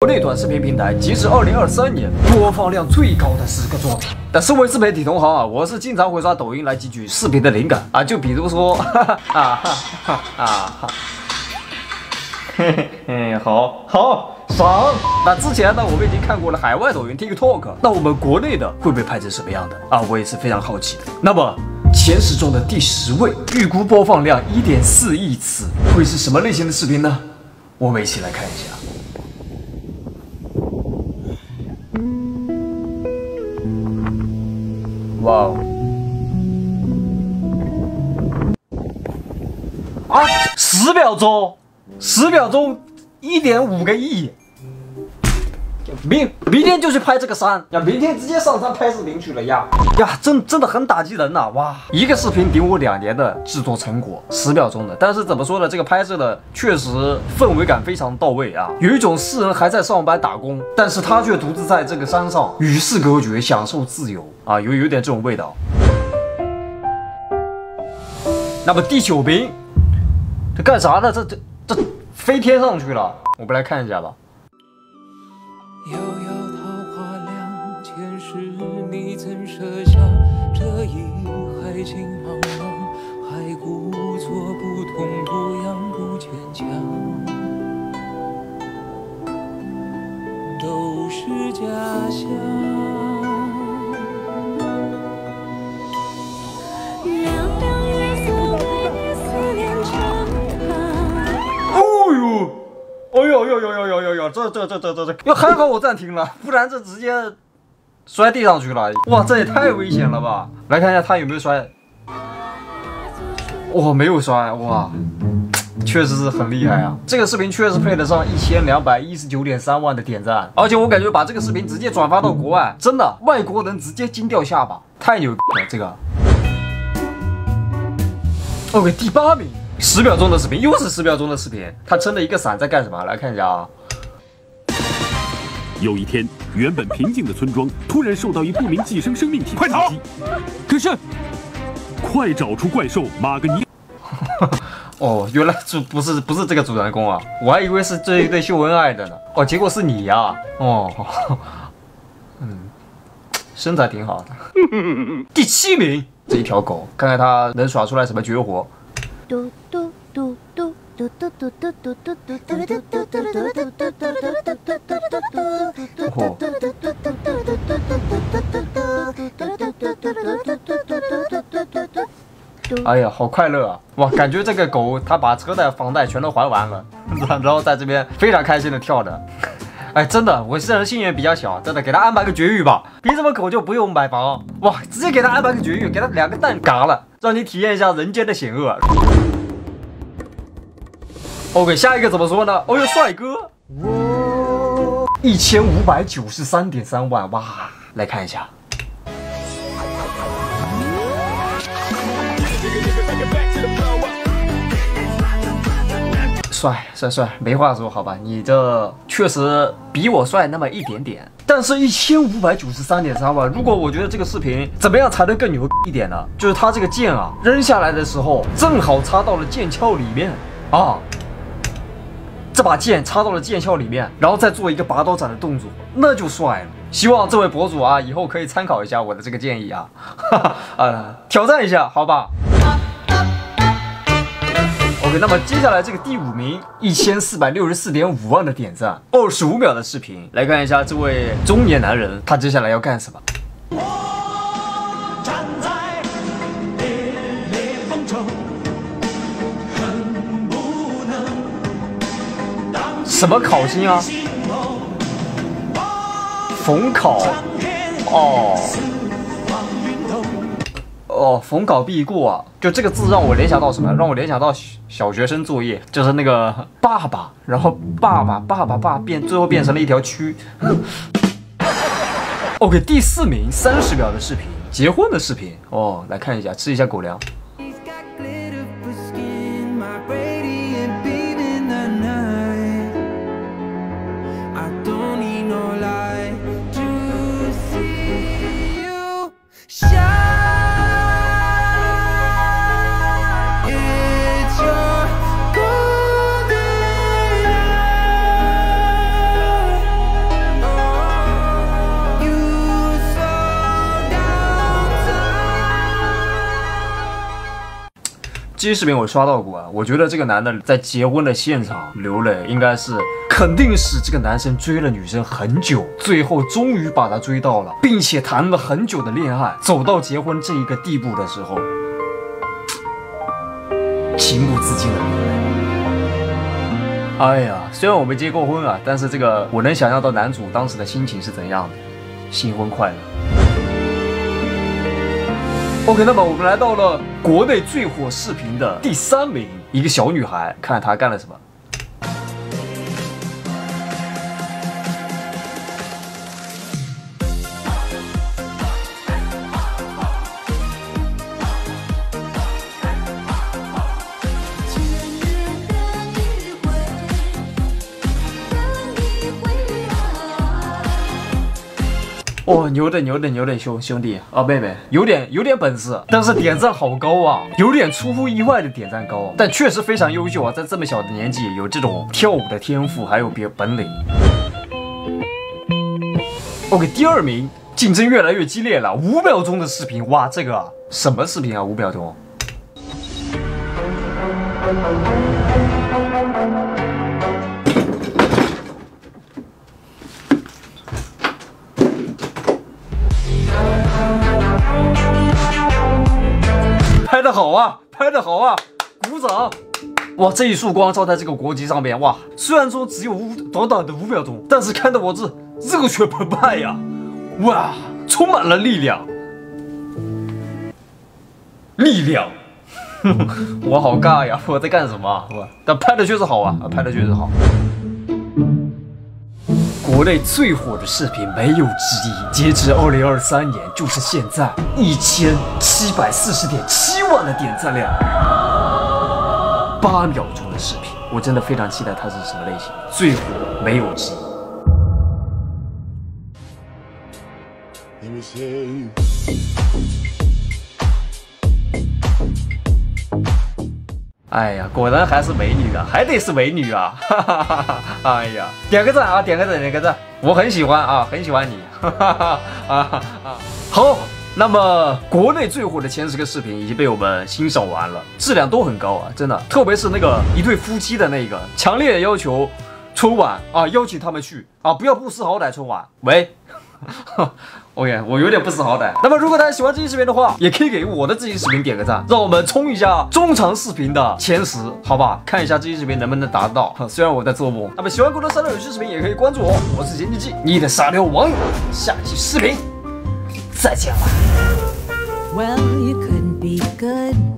国内短视频平台截至2023年播放量最高的10个作品。但身为自媒体同行啊，我是经常会刷抖音来汲取视频的灵感啊，就比如说，好爽。那之前呢，我们已经看过了海外抖音 TikTok， 那我们国内的会被拍成什么样的啊？我也是非常好奇的。那么前10中的第10位，预估播放量1.4亿次，会是什么类型的视频呢？我们一起来看一下。哇哦！啊，10秒钟，10秒钟1.5个亿。明天就去拍这个山呀！明天直接上山拍视频去了呀！真的很打击人呐！哇，一个视频顶我2年的制作成果，10秒钟的。但是怎么说呢？这个拍摄的确实氛围感非常到位啊，有一种世人还在上班打工，但是他却独自在这个山上与世隔绝，享受自由啊，有点这种味道。那么第9名，这干啥呢？这飞天上去了，我们来看一下吧。 遥遥桃花凉，前世你曾设下这一海情茫茫，还故作不痛不痒不坚强，都是假象。凉凉月色为你思念成汤。 哎呦，这，还好我暂停了，不然这直接摔地上去了。哇，这也太危险了吧！来看一下他有没有摔。哇，没有摔，哇，确实是很厉害啊！这个视频确实配得上1219.3万的点赞，而且我感觉把这个视频直接转发到国外，真的外国人直接惊掉下巴，太牛了这个。OK， 第8名。10秒钟的视频，又是10秒钟的视频，他撑着一个伞在干什么？来看一下啊。 有一天，原本平静的村庄突然受到一不明寄生生命体的袭击。可是，快找出怪兽马格尼！ 哦，原来不是这个主人公啊，我还以为是这一对秀恩爱的呢。哦，结果是你呀、啊！哦，身材挺好的。第7名，这一条狗，看看它能耍出来什么绝活。嘟嘟嘟嘟嘟嘟嘟嘟嘟嘟嘟嘟嘟嘟。哎呀，好快乐啊！哇，感觉这个狗它把车贷、房贷全都还完了，然后在这边非常开心的跳着。哎，真的，我这人心眼比较小，真的给他安排个绝育吧。凭什么狗就不用买房？哇，直接给他安排个绝育，给他2个蛋嘎了，让你体验一下人间的险恶。OK， 下一个怎么说呢？哦哟，帅哥，1593.3万，哇，来看一下。帅，没话说，好吧，你这确实比我帅那么一点点，但是1593.3万，如果我觉得这个视频怎么样才能更牛一点呢？就是他这个剑啊，扔下来的时候正好插到了剑鞘里面啊，这把剑插到了剑鞘里面，然后再做一个拔刀斩的动作，那就帅了。希望这位博主啊，以后可以参考一下我的这个建议啊，挑战一下，好吧。OK， 那么接下来这个第5名，1464.5万的点赞，25秒的视频，来看一下这位中年男人他接下来要干什么。站在烈烈风中，恨不能什么烤心啊？逢考逢考必过啊！就这个字让我联想到什么？让我联想到小学生作业，就是那个爸爸，然后爸最后变成了一条蛆。OK， 第4名，30秒的视频，结婚的视频哦，来看一下，吃一下狗粮。 这些视频我刷到过啊，我觉得这个男的在结婚的现场流泪，应该是肯定是这个男生追了女生很久，最后终于把她追到了，并且谈了很久的恋爱，走到结婚这一个地步的时候，情不自禁的流泪。哎呀，虽然我没结过婚啊，但是这个我能想象到男主当时的心情是怎样的，新婚快乐。OK， 那么我们来到了国内最火视频的第3名，一个小女孩，看她干了什么。哦，牛的，兄弟啊，妹妹，有点本事，但是点赞好高啊，有点出乎意外的点赞高，但确实非常优秀啊，在这么小的年纪有这种跳舞的天赋，还有本领。OK， 第2名，竞争越来越激烈了，5秒钟的视频，哇，这个什么视频啊？5秒钟。拍得好啊，拍得好啊，鼓掌！哇，这一束光照在这个国旗上面，哇，虽然说只有短短的5秒钟，但是看得我这热血澎湃呀！哇，充满了力量，我好尬呀！我在干什么？但拍的确实好啊，拍的确实好。国内最火的视频没有之一，截至2023年，就是现在1740.7万的点赞量，8秒钟的视频，我真的非常期待它是什么类型，最火没有之一。哎呀，果然还是美女啊，还得是美女啊！哈哈哈哈！哎呀，点个赞啊，点个赞，我很喜欢啊，很喜欢你！哈哈哈！好，那么国内最火的前10个视频已经被我们欣赏完了，质量都很高啊，真的，特别是那个一对夫妻的那个，强烈要求春晚啊，邀请他们去啊，不要不识好歹春晚。喂。OK， 我有点不识好歹。那么如果大家喜欢这期视频的话，也可以给我的这期视频点个赞，让我们冲一下中长视频的前10，好吧？看一下这期视频能不能达到。虽然我在做梦。那么喜欢更多沙雕有趣视频，也可以关注我，我是咸鸡鸡，你的沙雕网友。下期视频再见了。 Well, you couldn't be good.